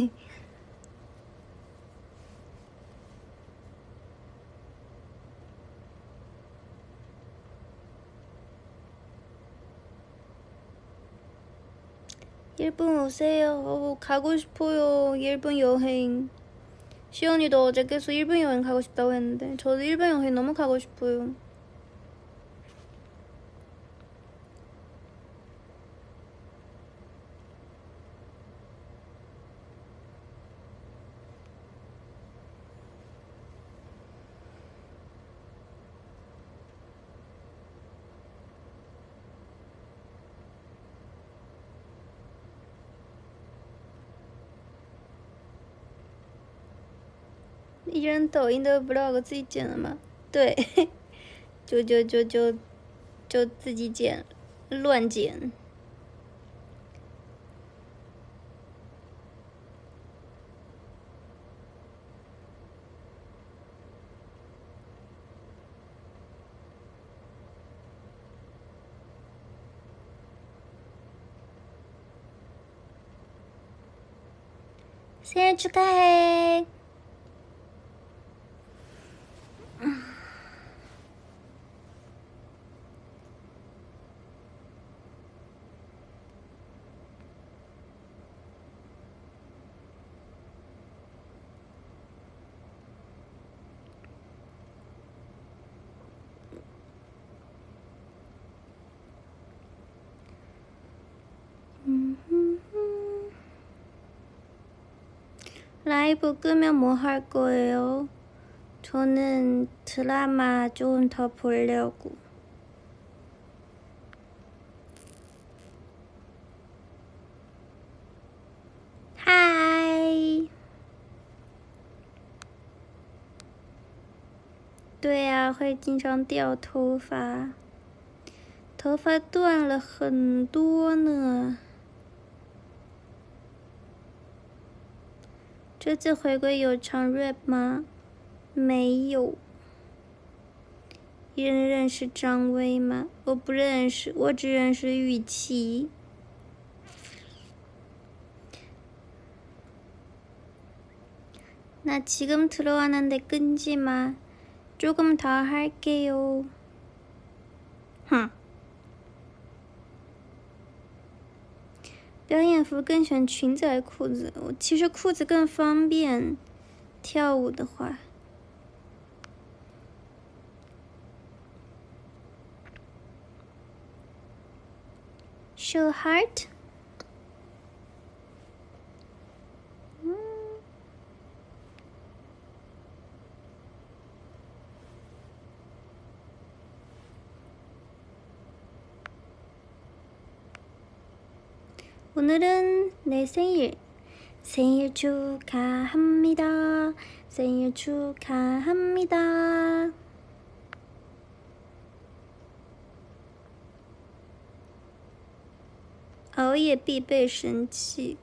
일본 오세요. 가고 싶어요. 일본 여행. 시연이도 어제 계속 일본 여행 가고 싶다고 했는데 저도 일본 여행 너무 가고 싶어요.一人抖音的 vlog 自己剪了吗？对，就自己剪，乱剪。 생일 축하해. 라이브 끄면 뭐 할 거예요? 저는 드라마 좀 더 보려고.嗨。对啊，会经常掉头发，头发断了很多呢。这次回归有唱 rap 吗？没有。有人认识张薇吗？我不认识，我只认识雨琦。나 지금 들어왔는데 끊지 마. 조금 더 할게요.哼。表演服更选裙子还是裤子？其实裤子更方便，跳舞的话。Show heart。오늘은 내 생일. 생일 축하합니다. 생일 축하합니다.熬夜必备神器。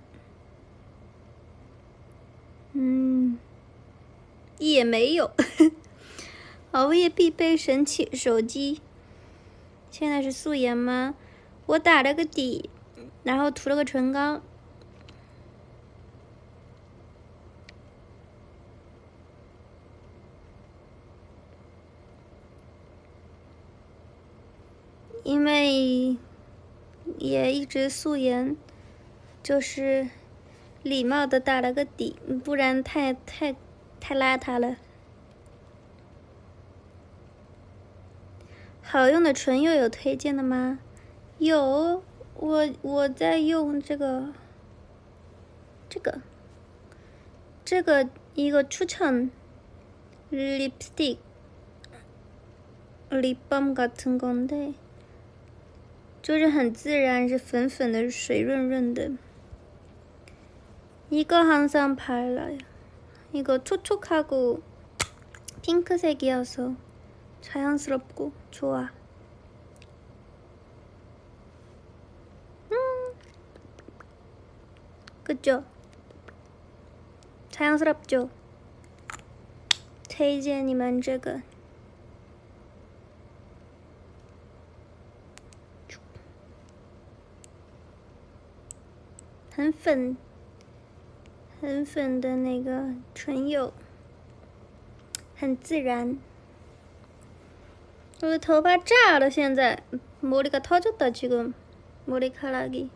也没有。熬夜必备神器，手机。现在是素颜吗？我打了个底。然后涂了个唇膏，因为也一直素颜，就是礼貌的打了个底，不然太邋遢了。好用的唇釉有推荐的吗？有。我在用这个一个추천 립스틱 립밤 같은 건데，就是很自然，是粉粉的，水润润的。이거 항상 발라요. 이거 촉촉하고 핑크색이어서 자연스럽고 좋아. 그죠? 자연스럽죠? 推荐你们这个。很粉的那个唇釉，很自然。我的头发炸了，现在머리가 터졌다 지금 머리카락이。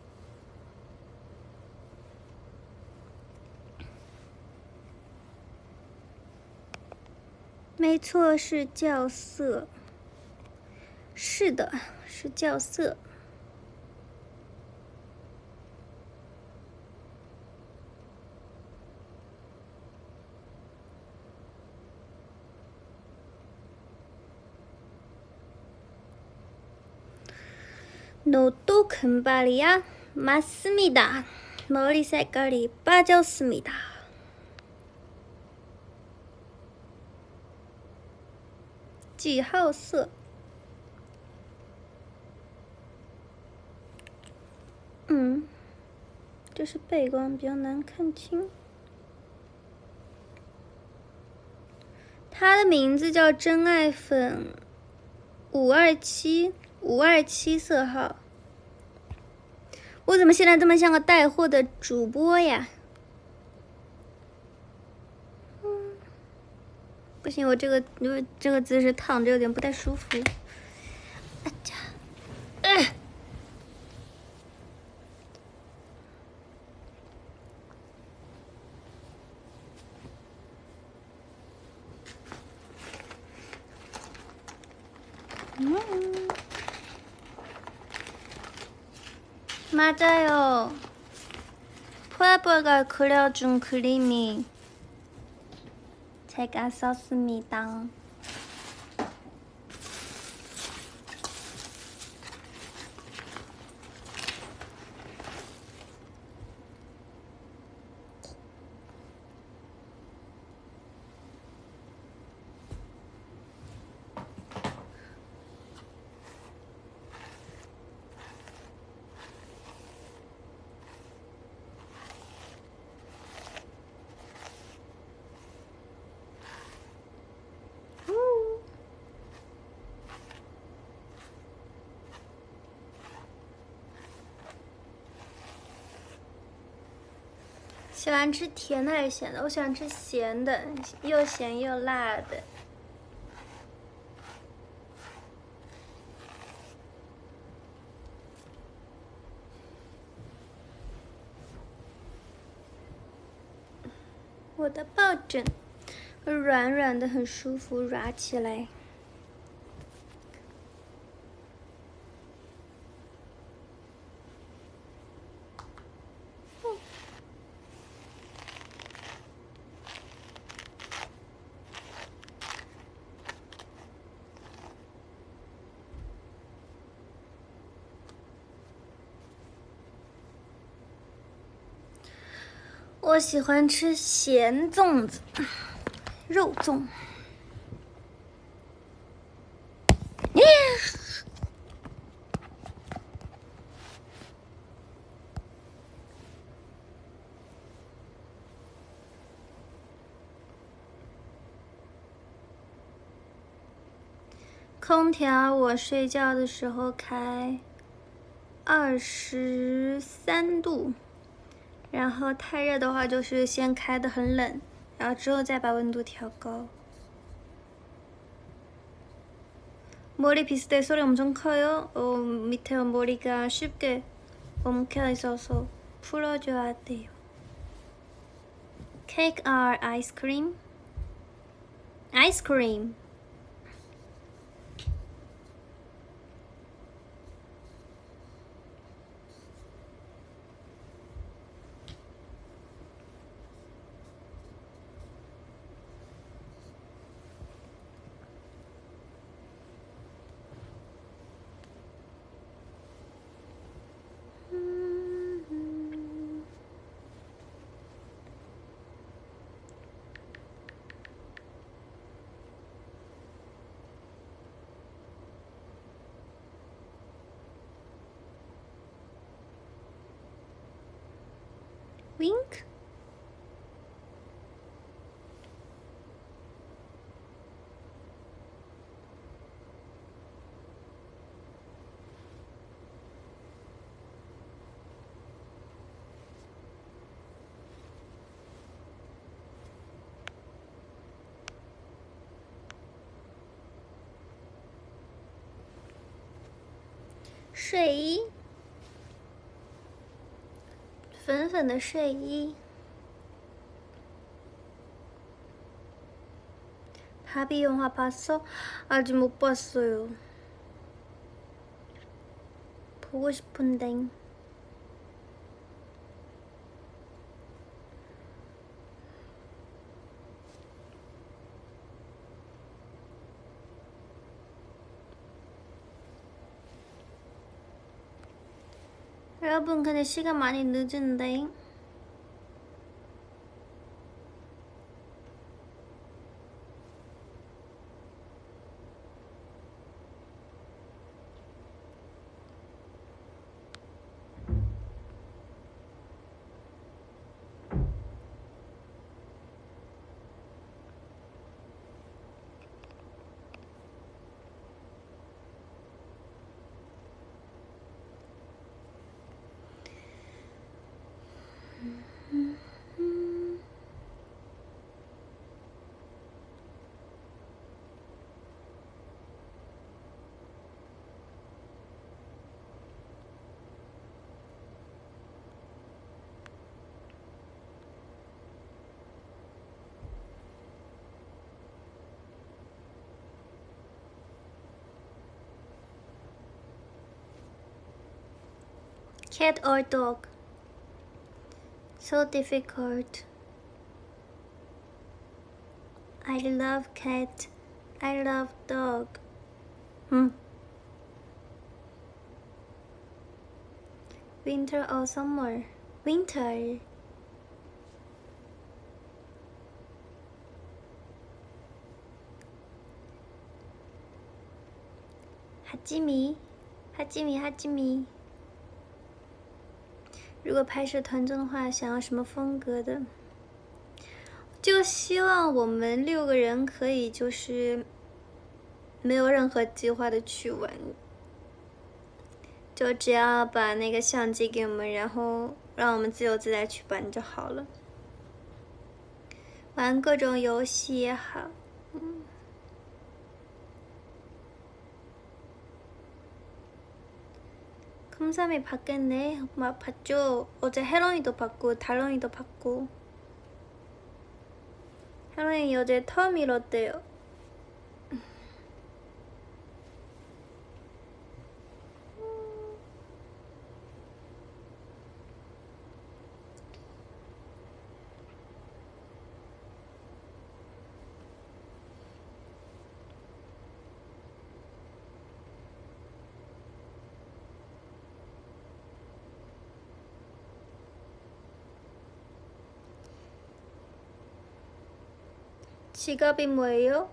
没错，是校色。是的，是校色。너도 금발이야? 맞습니다. 머리 색깔이 빠졌습니다.几号色？这是背光，比较难看清。它的名字叫真爱粉527色号。我怎么现在这么像个带货的主播呀？ 不行，我这个因为这个姿势躺着有点不太舒服。啊家，맞아요. 포에버가 그려준 그림이 제가 썼습니다. 우. 喜欢吃甜的还是咸的？我喜欢吃咸的，又咸又辣的。我的抱枕软软的，很舒服，软起来。我喜欢吃咸粽子，肉粽。空调我睡觉的时候开23度，然后太热的话就是先开的很冷，然后之后再把温度调高。머리 비슷해 소리 엄청 커요. 밑에 머리가 쉽게 엉켜 있어서 풀어줘야 돼요. Cake or ice cream? Ice cream. Wink.睡衣，粉粉的睡衣。바비 영화 봤어? 아직 못 봤어요. 보고 싶은데. 여러분, 근데 시간 많이 늦은데. Cat or dog? So difficult. I love cat. I love dog. Winter or summer? Winter. 하지미. 하지미 하지미. 如果拍摄团综的话，想要什么风格的？就希望我们6个人可以就是没有任何计划的去玩，就只要把那个相机给我们，然后让我们自由自在去玩就好了。玩各种游戏也好。컴삼이 봤겠네. 막 봤죠. 어제 혜lon이도 봤고 달lon이도 봤고. 혜lon이 어제 처음 잃었대요. 지갑이 뭐예요?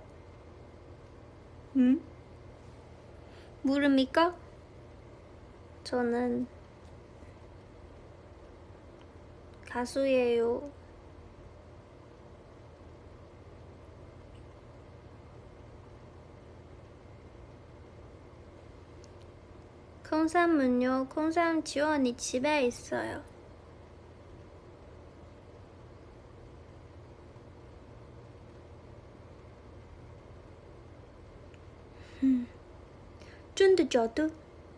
모릅니까? 저는 가수예요. 콩삼은요? 콩삼 지원이 집에 있어요.真的假的？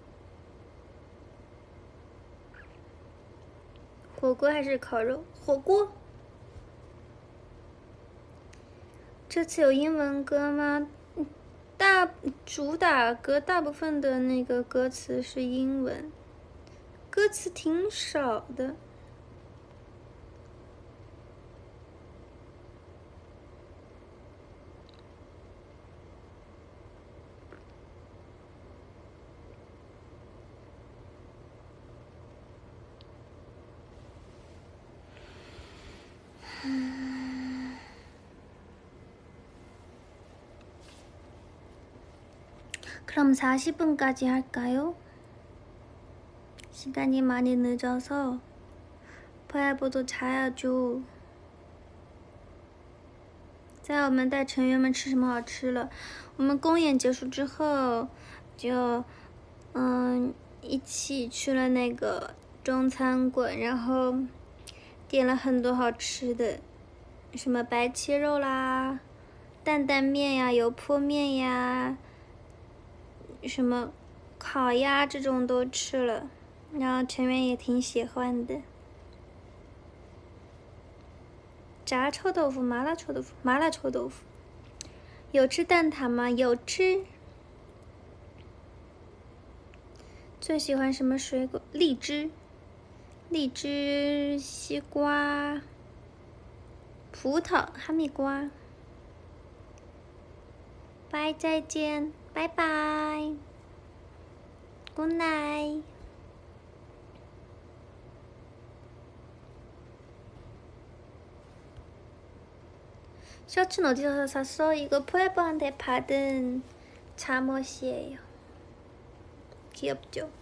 火锅还是烤肉？火锅。这次有英文歌吗？主打歌大部分的那个歌词是英文，歌词挺少的。그럼 40분까지 할까요? 시간이 많이 늦어서 포야보도 자야죠. 在我们带成员们吃什么好吃了。我们公演结束之后，就一起去了那个中餐馆，然后点了很多好吃的，什么白切肉啦、担担面呀、油泼面呀、什么烤鸭这种都吃了，然后成员也挺喜欢的。炸臭豆腐、麻辣臭豆腐、麻辣臭豆腐，有吃蛋挞吗？有吃。最喜欢什么水果？荔枝、西瓜、葡萄、哈密瓜。拜，再见，拜拜 ，Good night。 셔츠는 어디서 샀어? 이거 포에버한테 받은 잠옷이에요. 귀엽죠?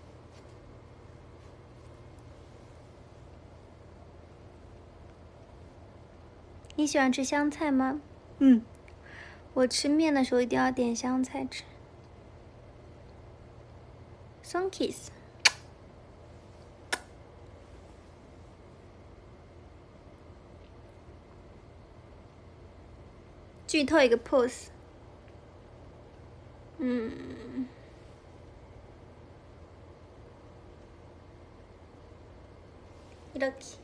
你喜欢吃香菜吗？我吃面的时候一定要点香菜吃。Sunkiss。剧透一个 pose。이렇게。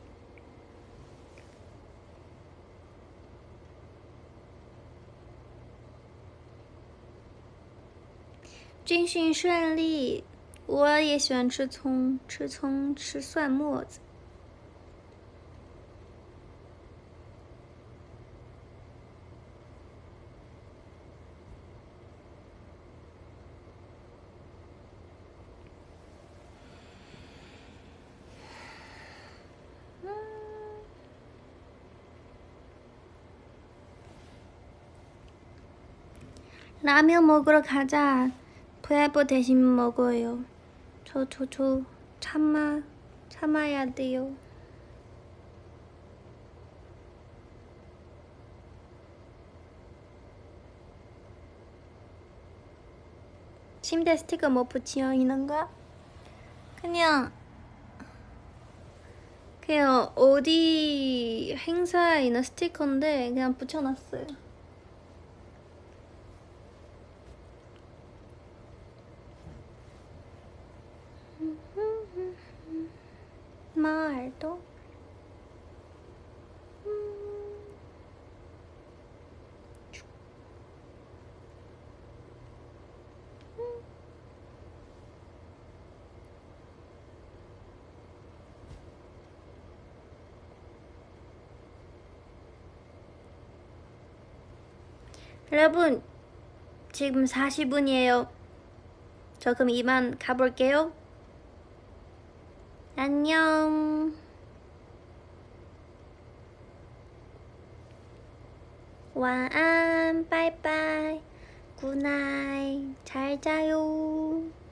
军训顺利， 我也喜欢吃葱，吃葱吃蒜末子。라면 먹으러 가자. 부에버 대신 먹어요. 저 참아야 돼요. 침대 스티커 뭐 붙여 있는 거야? 그냥 어디 행사에 있는 스티커인데 그냥 붙여놨어요. 말도 여러분 지금 40분이에요. 저 그럼 이만 가볼게요. 안녕.晚安, 바이바이, 굿나잇, 잘 자요.